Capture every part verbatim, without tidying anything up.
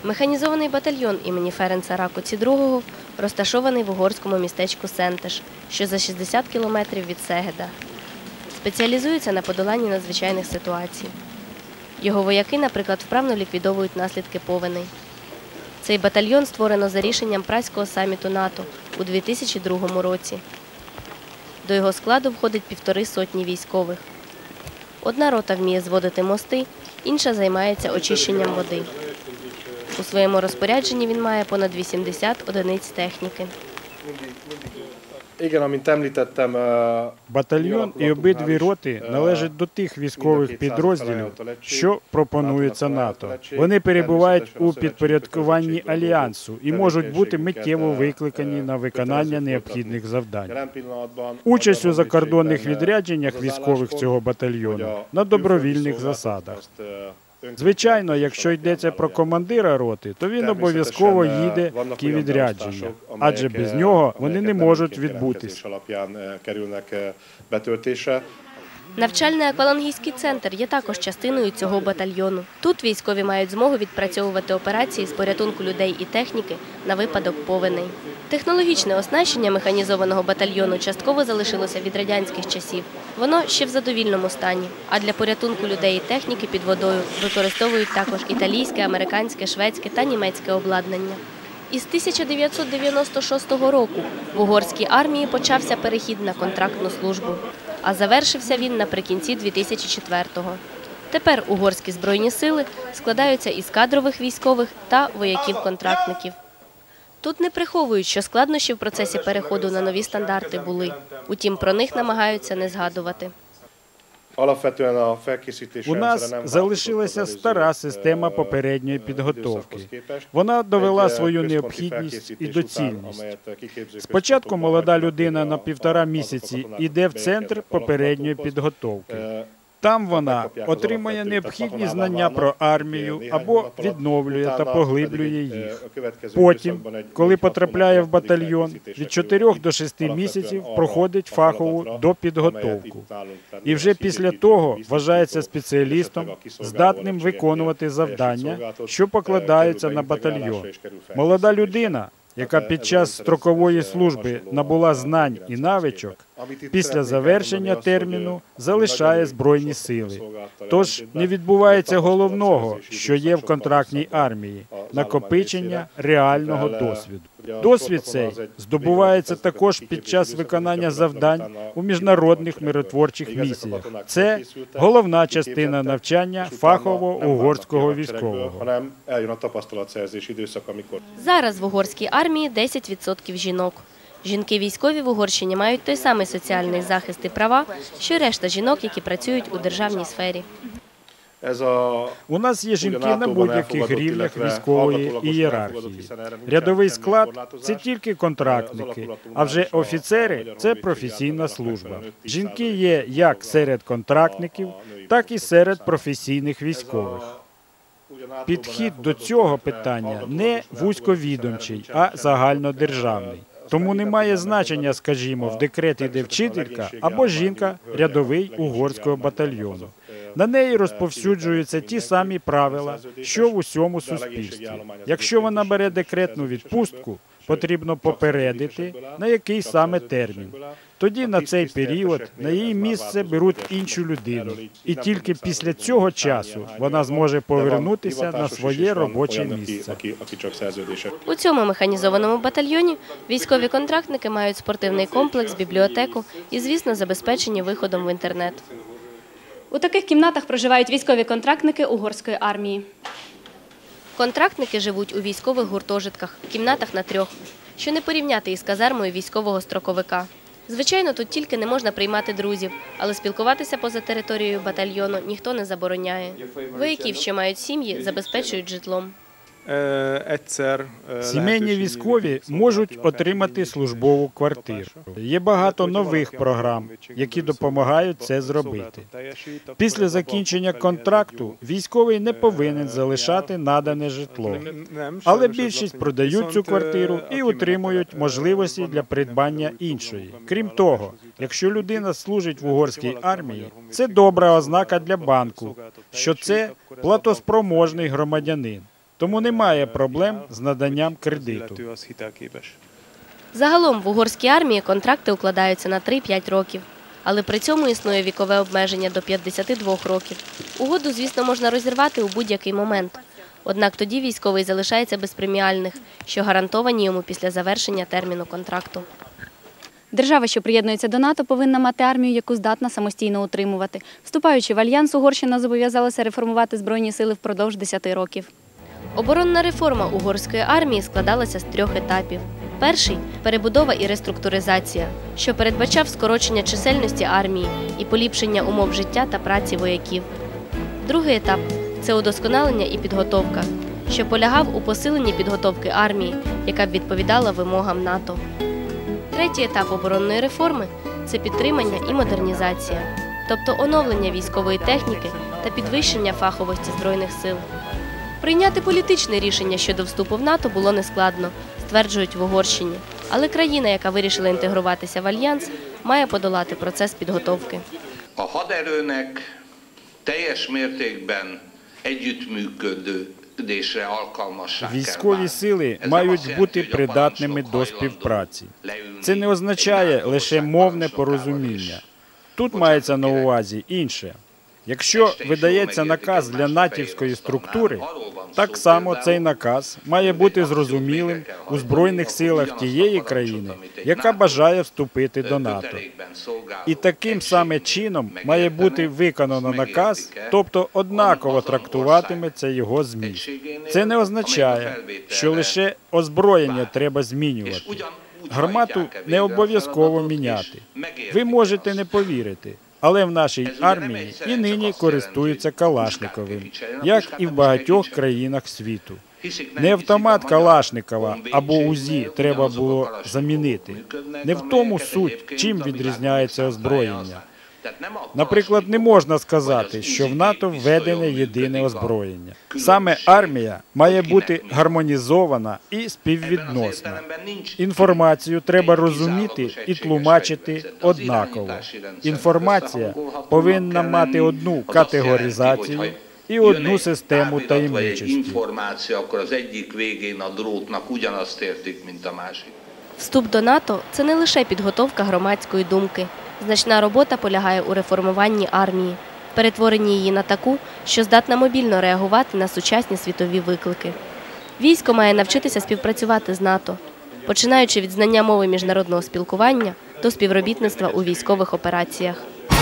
Механізований батальйон імені Ференца Ракоці другого розташований в угорському містечку Сентеш, що за шістдесят кілометрів від Сегеда. Спеціалізується на подоланні надзвичайних ситуацій. Його вояки, наприклад, вправно ліквідовують наслідки повеней. Цей батальйон створено за рішенням Празького саміту НАТО у дві тисячі другому році. До його складу входить півтори сотні військових. Одна рота вміє зводити мости, інша займається очищенням води. У своєму розпорядженні він має понад вісімдесят одиниць техніки. Батальйон і обидві роти належать до тих військових підрозділів, що пропонується НАТО. Вони перебувають у підпорядкуванні Альянсу і можуть бути миттєво викликані на виконання необхідних завдань. Участь у закордонних відрядженнях військових цього батальйону на добровільних засадах. Звичайно, якщо йдеться про командира роти, то він обов'язково їде в ті відрядження, адже без нього вони не можуть відбутися. Навчальний аквалангійський центр є також частиною цього батальйону. Тут військові мають змогу відпрацьовувати операції з порятунку людей і техніки на випадок повеней. Технологічне оснащення механізованого батальйону частково залишилося від радянських часів. Воно ще в задовільному стані, а для порятунку людей і техніки під водою використовують також італійське, американське, шведське та німецьке обладнання. Із тисяча дев'ятсот дев'яносто шостого року в угорській армії почався перехід на контрактну службу, а завершився він наприкінці дві тисячі четвертого. Тепер угорські збройні сили складаються із кадрових військових та вояків-контрактників. Тут не приховують, що складнощі в процесі переходу на нові стандарти були. Утім, про них намагаються не згадувати. У нас залишилася стара система попередньої підготовки. Вона довела свою необхідність і доцільність. Спочатку молода людина на півтора місяці йде в центр попередньої підготовки. Там вона отримує необхідні знання про армію або відновлює та поглиблює їх. Потім, коли потрапляє в батальйон, від чотирьох до шести місяців проходить фахову допідготовку. І вже після того вважається спеціалістом, здатним виконувати завдання, що покладаються на батальйон. Молода людина, яка під час строкової служби набула знань і навичок, після завершення терміну залишає Збройні сили. Тож не відбувається головного, що є в контрактній армії – накопичення реального досвіду. Досвід цей здобувається також під час виконання завдань у міжнародних миротворчих місіях. Це головна частина навчання фахового угорського військового. Зараз в угорській армії десять відсотків жінок. Жінки військові в Угорщині мають той самий соціальний захист і права, що й решта жінок, які працюють у державній сфері. У нас є жінки на будь-яких рівнях військової ієрархії. Рядовий склад – це тільки контрактники, а вже офіцери – це професійна служба. Жінки є як серед контрактників, так і серед професійних військових. Підхід до цього питання не вузьковідомчий, а загальнодержавний. Тому немає значення, скажімо, в декрет іде вчителька або жінка рядовий угорського батальйону. На неї розповсюджуються ті самі правила, що в усьому суспільстві. Якщо вона бере декретну відпустку, потрібно попередити, на який саме термін. Тоді на цей період на її місце беруть іншу людину. І тільки після цього часу вона зможе повернутися на своє робоче місце. У цьому механізованому батальйоні військові контрактники мають спортивний комплекс, бібліотеку і, звісно, забезпечені виходом в інтернет. У таких кімнатах проживають військові контрактники угорської армії. Контрактники живуть у військових гуртожитках, в кімнатах на трьох, що не порівняти із казармою військового строковика. Звичайно, тут тільки не можна приймати друзів, але спілкуватися поза територією батальйону ніхто не забороняє. Вояків, що мають сім'ї, забезпечують житлом. Сімейні військові можуть отримати службову квартиру. Є багато нових програм, які допомагають це зробити. Після закінчення контракту військовий не повинен залишати надане житло. Але більшість продають цю квартиру і отримують можливості для придбання іншої. Крім того, якщо людина служить в угорській армії, це добра ознака для банку, що це платоспроможний громадянин. тому немає проблем з наданням кредиту. Загалом в угорській армії контракти укладаються на три-п'ять років, але при цьому існує вікове обмеження до п'ятдесяти двох років. Угоду, звісно, можна розірвати у будь-який момент. Однак тоді військовий залишається без преміальних, що гарантовані йому після завершення терміну контракту. Держава, що приєднується до НАТО, повинна мати армію, яку здатна самостійно утримувати. Вступаючи в альянс, Угорщина зобов'язалася реформувати Збройні сили впродовж десяти років. Оборонна реформа угорської армії складалася з трьох етапів. Перший – перебудова і реструктуризація, що передбачав скорочення чисельності армії і поліпшення умов життя та праці вояків. Другий етап – це удосконалення і підготовка, що полягав у посиленні підготовки армії, яка б відповідала вимогам НАТО. Третій етап оборонної реформи – це підтримання і модернізація, тобто оновлення військової техніки та підвищення фаховості Збройних сил. Прийняти політичне рішення щодо вступу в НАТО було нескладно, стверджують в Угорщині. Але країна, яка вирішила інтегруватися в альянс, має подолати процес підготовки. A haderőnek teljes mértékben együttműködésre alkalmassá kell Військові válni. сили Ez nem мають azt jelenti, бути hogy a придатними parancsnok до hajlandó співпраці. leülni Це не egy означає másik лише ország мовне parancsnokával порозуміння. is. Тут мається на увазі інше. Якщо видається наказ для натівської структури, так само цей наказ має бути зрозумілим у Збройних силах тієї країни, яка бажає вступити до НАТО. І таким саме чином має бути виконано наказ, тобто однаково трактуватиметься його зміст. Це не означає, що лише озброєння треба змінювати. Гармату не обов'язково міняти. Ви можете не повірити. Але в нашій армії і нині користуються Калашниковим, як і в багатьох країнах світу. Не автомат Калашникова або УЗІ треба було замінити. Не в тому суть, чим відрізняється озброєння. Наприклад, не можна сказати, що в НАТО введене єдине озброєння. Саме армія має бути гармонізована і співвідносна. Інформацію треба розуміти і тлумачити однаково. Інформація повинна мати одну категоризацію і одну систему таємничості. Вступ до НАТО – це не лише підготовка громадської думки. Значна робота полягає у реформуванні армії, перетворенні її на таку, що здатна мобільно реагувати на сучасні світові виклики. Військо має навчитися співпрацювати з НАТО, починаючи від знання мови міжнародного спілкування до співробітництва у військових операціях.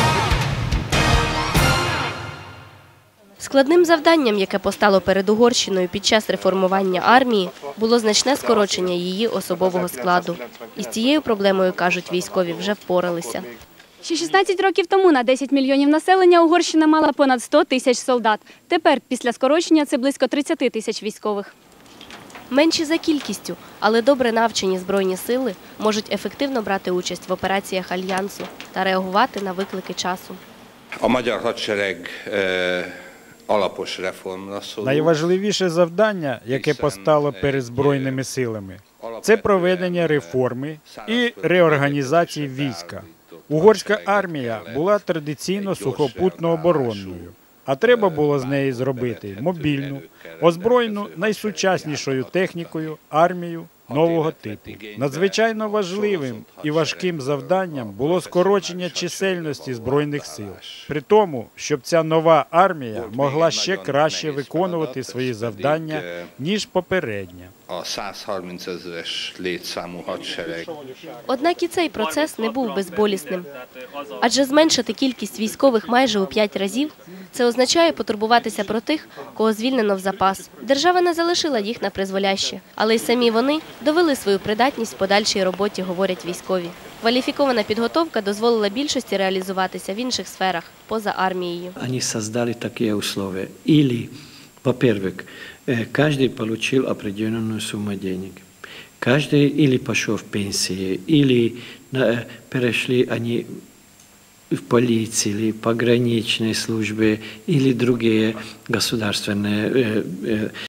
Складним завданням, яке постало перед Угорщиною під час реформування армії, було значне скорочення її особового складу. І з цією проблемою, кажуть військові, вже впоралися. Ще шістнадцять років тому на десять мільйонів населення Угорщина мала понад сто тисяч солдат. Тепер, після скорочення, це близько тридцять тисяч військових. Менші за кількістю, але добре навчені Збройні сили можуть ефективно брати участь в операціях Альянсу та реагувати на виклики часу. A magyar hadsereg eh, alapos reformra szorul. Найважливіше завдання, яке постало перед Збройними силами, це проведення реформи і реорганізації війська. Угорська армія була традиційно сухопутно-оборонною, а треба було з неї зробити мобільну, озброєну найсучаснішою технікою армію нового типу. Надзвичайно важливим і важким завданням було скорочення чисельності Збройних сил. При тому, щоб ця нова армія могла ще краще виконувати свої завдання, ніж попередня. A százharmincezres létszámú hadsereg. Однак і цей процес не був безболісним. Адже зменшити кількість військових майже у п'ять разів – це означає потурбуватися про тих, кого звільнено в запас. Держава не залишила їх на призволяще, але й самі вони довели свою придатність в подальшій роботі, говорять військові. Кваліфікована підготовка дозволила більшості реалізуватися в інших сферах, поза армією. Они создали такие условия. Или, во-первых, э, каждый получил определенную сумму денег. Каждый или пошел в пенсии, или э, перешли они в полиции, или пограничной службе, или другие государственные э, э,